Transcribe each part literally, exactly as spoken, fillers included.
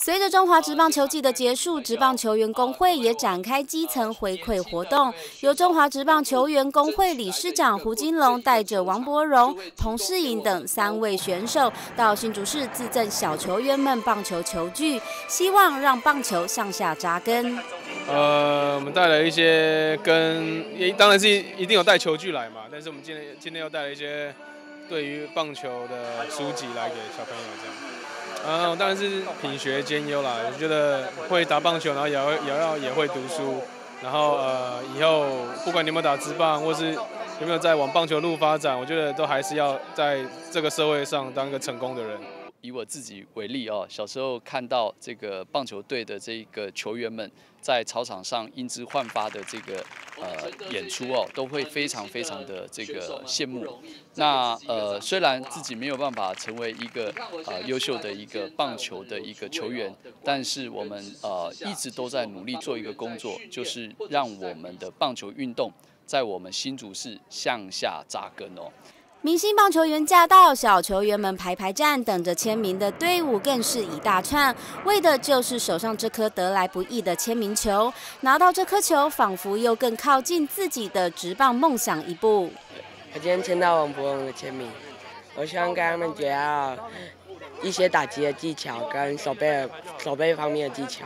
随着中华职棒球季的结束，职棒球员工会也展开基层回馈活动。由中华职棒球员工会理事长胡金龙带着王柏荣、彭世颖等三位选手到新竹市自赠小球员们棒球球具，希望让棒球向下扎根。 呃，我们带了一些跟，也当然是一定有带球具来嘛，但是我们今天今天又带了一些对于棒球的书籍来给小朋友这样。呃，当然是品学兼优啦。我觉得会打棒球，然后也要也要也会读书，然后呃，以后不管你有没有打职棒，或是有没有在往棒球路发展，我觉得都还是要在这个社会上当一个成功的人。 以我自己为例哦，小时候看到这个棒球队的这个球员们在操场上英姿焕发的这个呃演出哦，都会非常非常的这个羡慕。那呃虽然自己没有办法成为一个呃优秀的一个棒球的一个球员，但是我们呃一直都在努力做一个工作，就是让我们的棒球运动在我们新竹市向下扎根哦。 明星棒球员驾到，小球员们排排站，等着签名的队伍更是一大串，为的就是手上这颗得来不易的签名球。拿到这颗球，仿佛又更靠近自己的职棒梦想一步。 我今天签到王柏荣的签名，我希望跟他们学到一些打击的技巧跟手背的手背方面的技巧。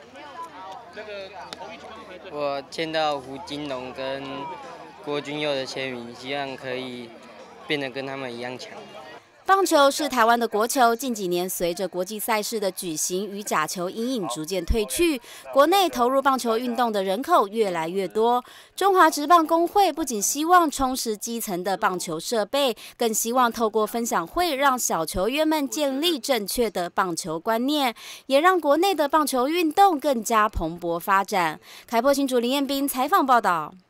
我签到胡金龙跟郭君佑的签名，希望可以变得跟他们一样强。 棒球是台湾的国球，近几年随着国际赛事的举行与假球阴影逐渐退去，国内投入棒球运动的人口越来越多。中华职棒工会不仅希望充实基层的棒球设备，更希望透过分享会让小球员们建立正确的棒球观念，也让国内的棒球运动更加蓬勃发展。开播新竹林彦斌采访报道。